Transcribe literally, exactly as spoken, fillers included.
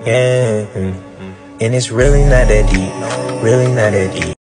Yeah, and it's really not that deep, really not that deep.